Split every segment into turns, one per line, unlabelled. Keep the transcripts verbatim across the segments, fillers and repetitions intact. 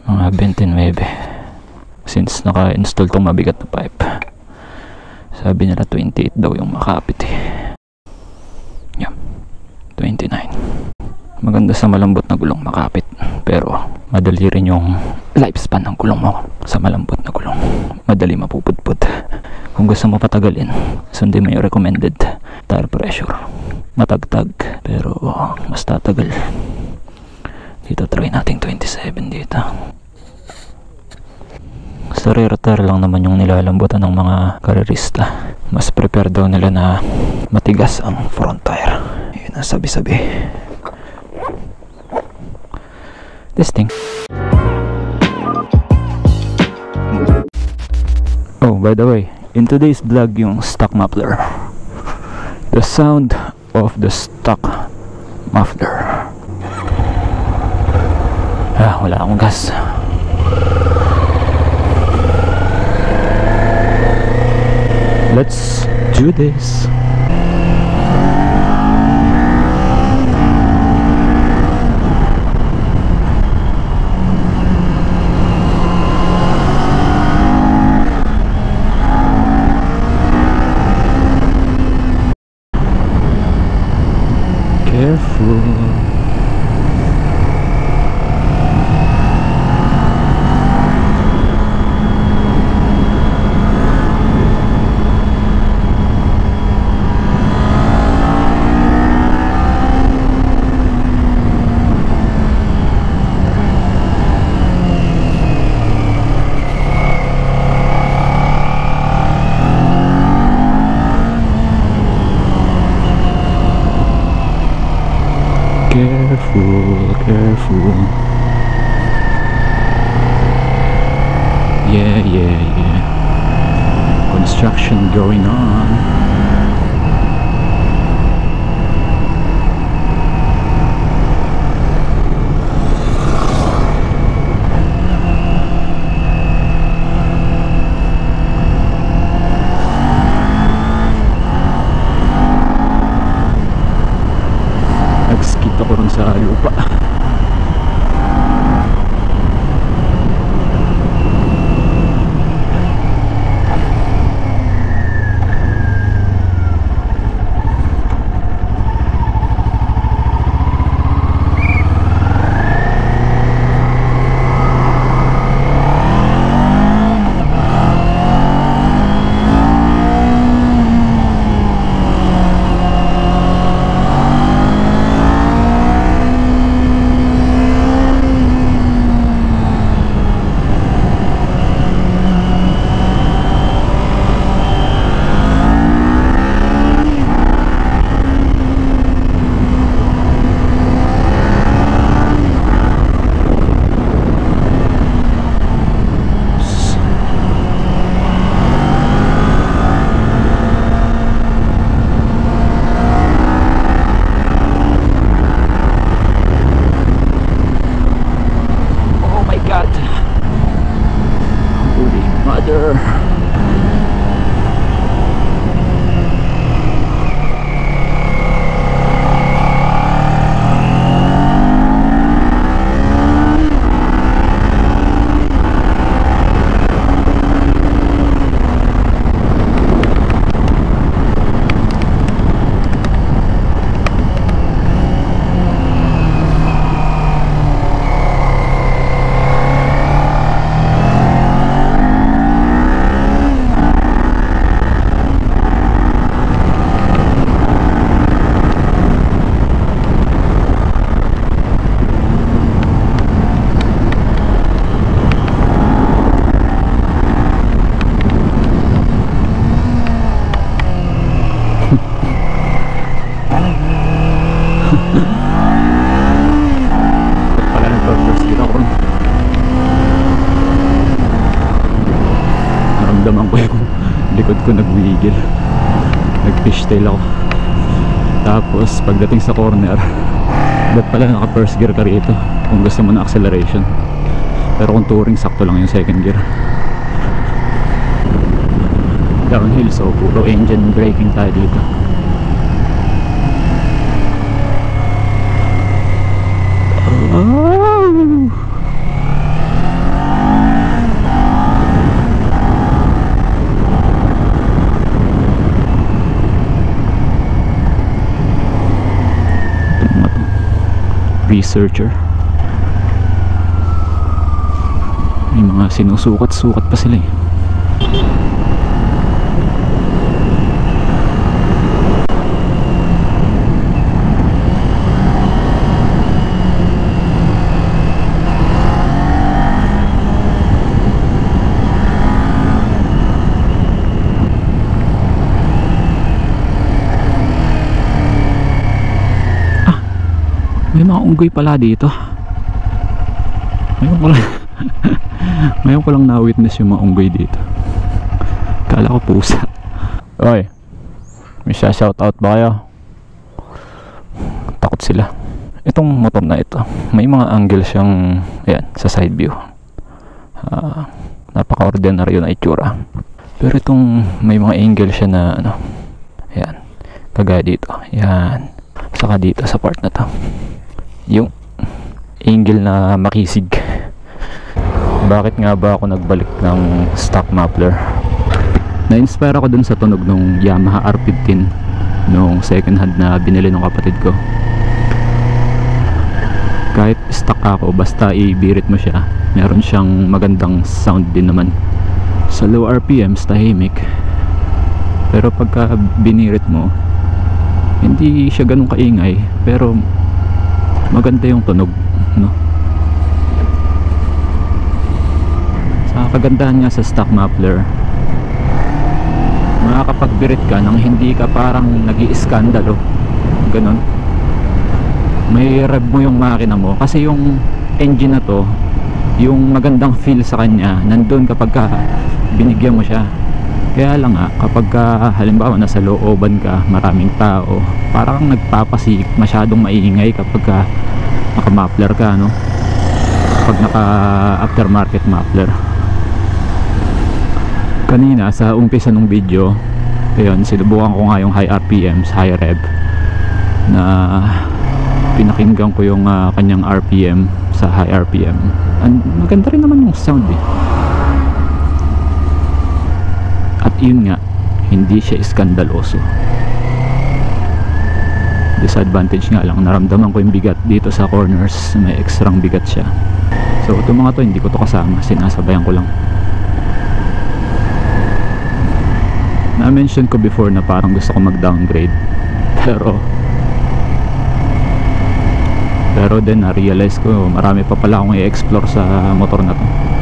Mga twenty-nine. Since naka-install tong mabigat na pipe. Sabi nila twenty-eight daw yung makapit eh. Yan. twenty-nine. Maganda sa malambot na gulong makapit. Pero madali rin yung lifespan ng gulong mo sa malambot na gulong. Madali mapupudpud. Kung gusto mo patagalin, sundin mo yung recommended tire pressure. Matagtag, pero mas tatagal. Dito try natin twenty-seven dito. Sa rear tire lang naman yung nilalambutan ng mga karerista. Mas prepare daw nila na matigas ang front tire. Yun ang sabi-sabi. Testing. Oh, by the way, in today's vlog yung stock muffler. The sound of the stock muffler. Ah, wala akong gas. Let's do this. Careful. Careful, careful. Yeah, yeah, yeah. Construction going on. Nagskit ako rin sa lupa. Naramdaman ko yung likod ko nagwigil, nag fishtail ako. Tapos pagdating sa corner, ba't pala naka first gear ka rito kung gusto mo na acceleration, pero kung touring sakto lang yung second gear. Downhill, so puro engine braking tayo dito. Oh. researcher. May mga sinusukat-sukat pa sila eh. May mga unggoy pala dito. Ngayon ko lang Ngayon ko lang na-witness yung mga unggoy dito. Kala ko pusa. Oy, may shoutout ba kayo? Takot sila. Itong motor na ito, may mga angle siyang, ayan, sa side view. uh, Napaka-ordinary na itsura. Pero itong may mga angle siya na ano, ayan, kagaya dito, ayan, saka dito sa part na to, yung angle na makisig. Bakit nga ba ako nagbalik ng stock muffler? Na-inspire ako dun sa tunog ng Yamaha R fifteen nung second hand na binili ng kapatid ko. Kahit stock ako, basta ibirit mo siya, meron siyang magandang sound din naman. Sa low R P Ms tahimik, pero pagka binirit mo, hindi siya ganun kaingay, pero maganda yung tunog, no? Sa kagandahan nga sa stock muffler, makakapagbirit ka nang hindi ka parang nag-iiskandalo, ganun. May rev mo yung makina mo, kasi yung engine na to, yung magandang feel sa kanya nandun kapag ka binigyan mo siya. Kaya lang nga, kapag ka, halimbawa nasa looban ka, maraming tao, parang nagpapasik, masyadong maingay kapag ka naka muffler ka, no? Pag naka aftermarket muffler. Kanina sa umpisa ng video, ayun, sinubukan ko nga yung high R P Ms, high rev, na pinakinggan ko yung uh, kanyang R P M sa high R P M. And maganda rin naman yung sound eh. At yun nga, hindi siya iskandaloso. Disadvantage nga lang, naramdaman ko yung bigat dito sa corners, may extrang bigat siya. So itong mga to, hindi ko to kasama, sinasabayan ko lang. Na-mention ko before na parang gusto ko mag-downgrade, pero pero then na-realize ko marami pa pala akong i-explore sa motor na to.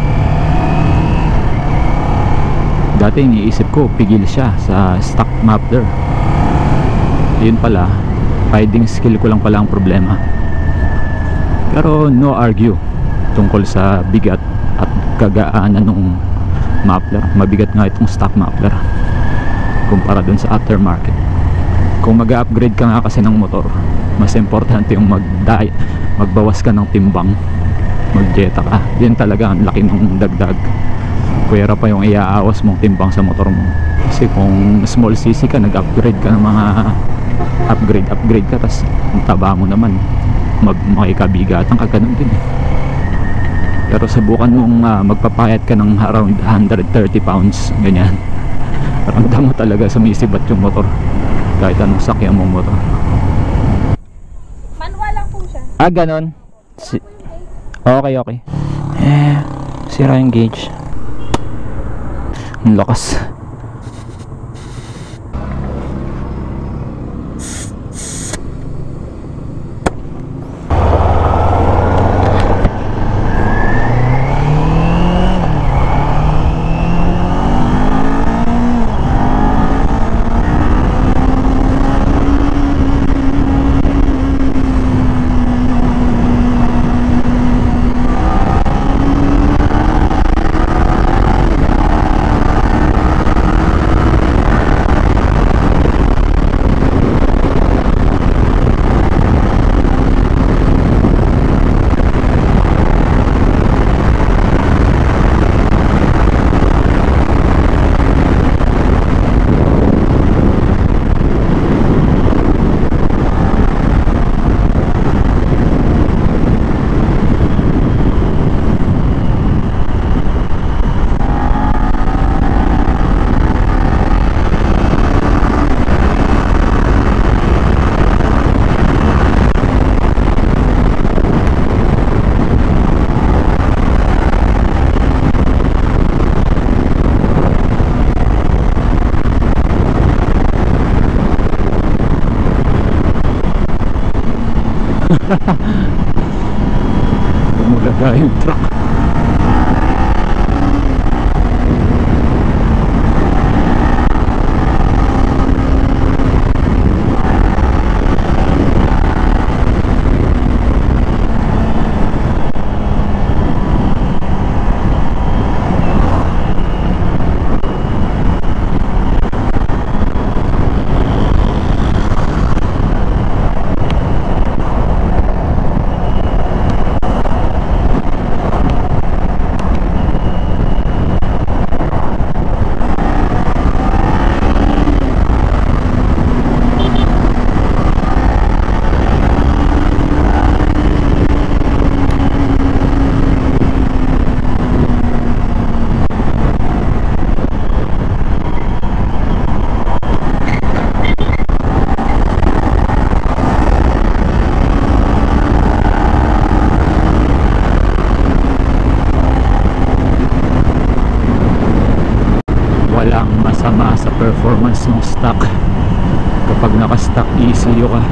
Dati iniisip ko pigil siya sa stock muffler, yun pala riding skill ko lang pala ang problema. Pero no argue tungkol sa bigat at kagaanan ng muffler. Mabigat nga itong stock muffler kumpara dun sa aftermarket. Kung mag-upgrade ka nga kasi ng motor, mas importante yung mag-die, magbawas ka ng timbang, mag-jetta ka. Yan talaga ang laki ng dagdag. Kuwera pa yung iaawas mong timbang sa motor mo. Kasi kung small cc ka, nag-upgrade ka ng mga upgrade, upgrade ka, tas ang taba mo naman, makikabigatan ka, ganun din eh. Pero subukan mong uh, magpapayat ka ng around one hundred thirty pounds, ganyan. Ramdam mo talaga sumisibat yung motor, kahit anong sakyan mong motor.
Manual lang po siya.
Ah, ganon. Si okay, okay. Eh, sira yung gauge. Ang lakas. performance ng stock kapag naka-stock E C U ka.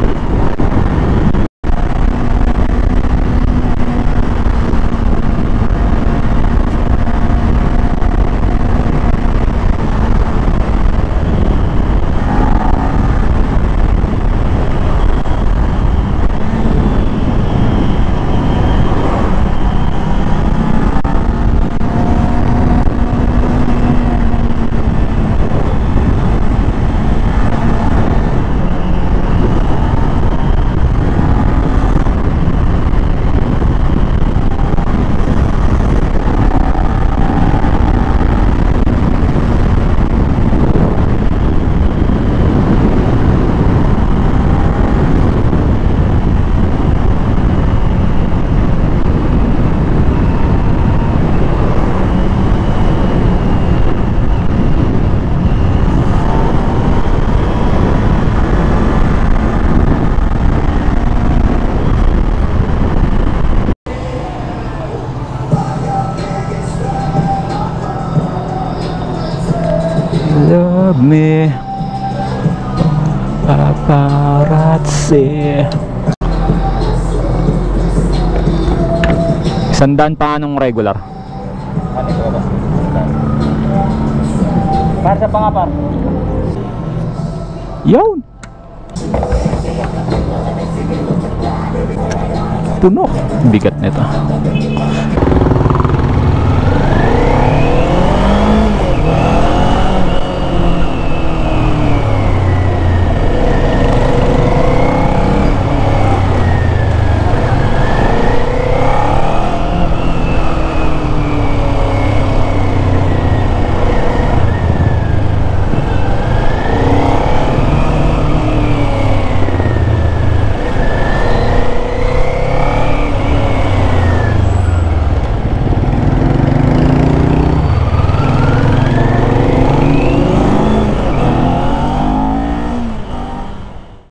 Love me, paparazzi. Sandaan pa anong regular?
Ano ito ba? Par sa pangapar.
Yun! Tunog. Bigat nito.